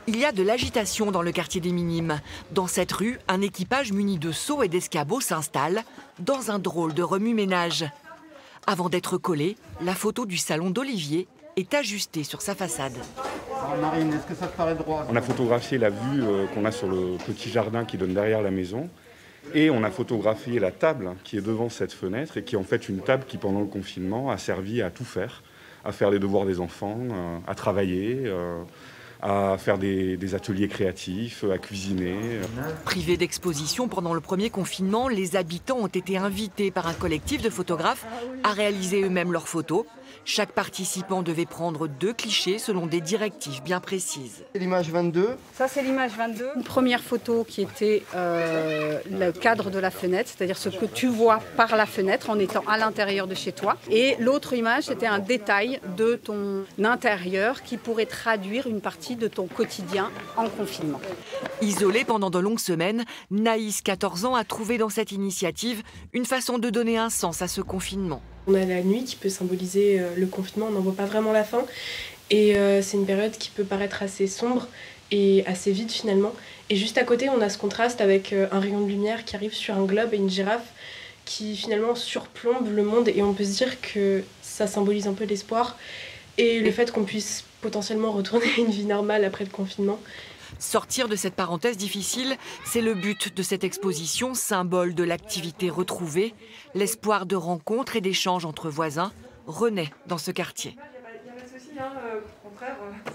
Il y a de l'agitation dans le quartier des Minimes. Dans cette rue, un équipage muni de seaux et d'escabeaux s'installe dans un drôle de remue-ménage. Avant d'être collé, la photo du salon d'Olivier est ajustée sur sa façade. Marine, est-ce que ça te paraît droit? On a photographié la vue qu'on a sur le petit jardin qui donne derrière la maison. Et on a photographié la table qui est devant cette fenêtre et qui est en fait une table qui, pendant le confinement, a servi à tout faire. À faire les devoirs des enfants, à travailler, à faire des ateliers créatifs, à cuisiner. Privés d'exposition pendant le premier confinement, les habitants ont été invités par un collectif de photographes à réaliser eux-mêmes leurs photos. Chaque participant devait prendre 2 clichés selon des directives bien précises. C'est l'image 22. Ça, c'est l'image 22. Une première photo qui était le cadre de la fenêtre, c'est-à-dire ce que tu vois par la fenêtre en étant à l'intérieur de chez toi. Et l'autre image, c'était un détail de ton intérieur qui pourrait traduire une partie de ton quotidien en confinement. Isolée pendant de longues semaines, Naïs, 14 ans, a trouvé dans cette initiative une façon de donner un sens à ce confinement. On a la nuit qui peut symboliser le confinement, on n'en voit pas vraiment la fin. Et c'est une période qui peut paraître assez sombre et assez vide finalement. Et juste à côté, on a ce contraste avec un rayon de lumière qui arrive sur un globe et une girafe qui finalement surplombe le monde. Et on peut se dire que ça symbolise un peu l'espoir et le fait qu'on puisse potentiellement retourner à une vie normale après le confinement. Sortir de cette parenthèse difficile, c'est le but de cette exposition, symbole de l'activité retrouvée. L'espoir de rencontres et d'échanges entre voisins renaît dans ce quartier. Il n'y a pas de souci, au contraire.